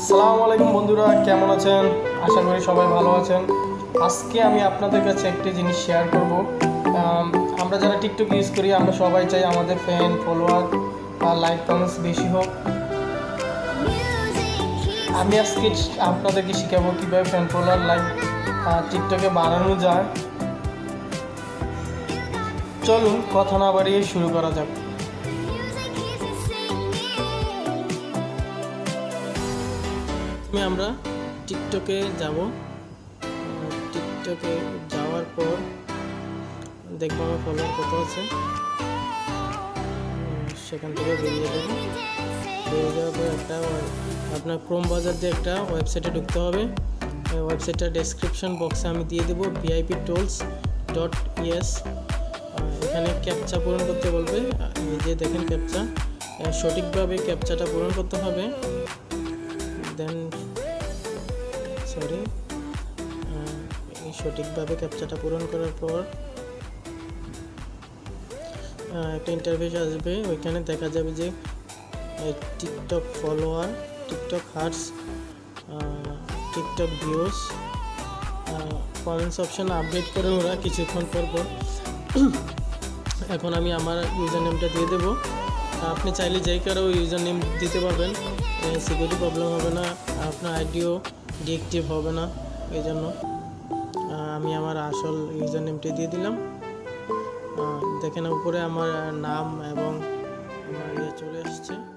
আসসালামু আলাইকুম বন্ধুরা, কেমন আছেন? আশা করি সবাই ভালো আছেন। আজকে আমি আপনাদের কাছে একটি জিনিস শেয়ার করব। আমরা যারা টিকটক ইউজ করি আমরা সবাই চাই আমাদের ফ্যান ফলোয়ার লাইক কমেন্টস বেশি হোক। আমি আজকে আপনাদেরকে শেখাবো কীভাবে ফ্যান ফলোয়ার লাইক টিকটকে বাড়ানো যায়। চলুন কথা না বাড়িয়ে শুরু করা যাক। আমরা টিকটকে যাব। টিকটকে যাওয়ার পর দেখবো আমার ফলোয়ার কত আছে, সেখান থেকে বেরিয়ে যাবো। বেরিয়ে যাওয়ার পর আপনার ক্রোম বাজার দিয়ে একটা ওয়েবসাইটে ঢুকতে হবে। ওয়েবসাইটটা ডেসক্রিপশন বক্সে আমি দিয়ে দেবো, viptools.es। এখানে ক্যাপচা পূরণ করতে বলবে। এই যে দেখেন ক্যাপচা, সঠিকভাবে ক্যাপচাটা পূরণ করতে হবে। দেন সঠিকভাবে ক্যাপচাটা পূরণ করার পর একটা ইন্টারফেস আসবে। ওইখানে দেখা যাবে যে TikTok follower, TikTok hearts, TikTok views, comments option update করে ওরা কিছুক্ষণ পর। এখন আমি আমার ইউজার নেমটা দিয়ে দেবো। আপনি চাইলে যে কারো ইউজার নেম দিতে পারবেন, সিকিউরিটি প্রবলেম হবে না, আপনার আইডিও ডিএক্টিভ হবে না। এই জন্য আমি আমার আসল ইউজার নেমটি দিয়ে দিলাম। দেখেন উপরে আমার নাম এবং আমার চলে আসছে।